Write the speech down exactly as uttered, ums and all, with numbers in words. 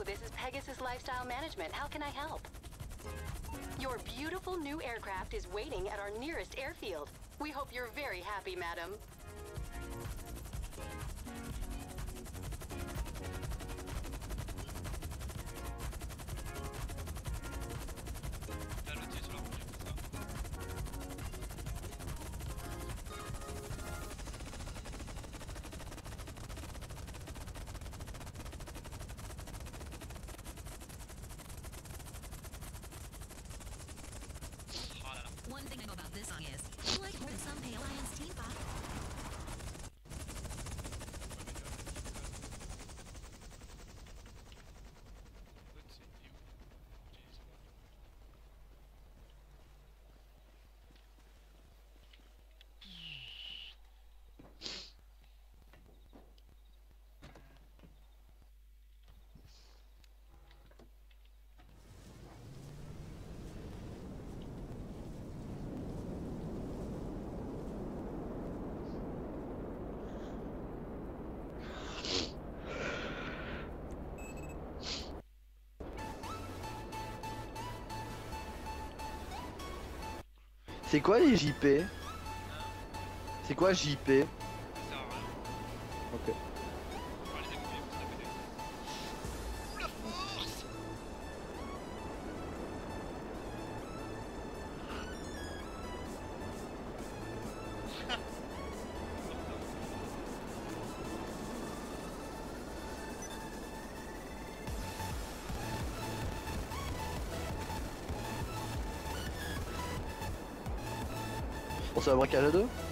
this is Pegasus Lifestyle Management. How can I help? Your beautiful new aircraft is waiting at our nearest airfield. We hope you're very happy, madam. One thing I know about this song is, you like more than some Pay Alliance team bot. C'est quoi les J P? C'est quoi J P? Ok. On se va braquer à deux?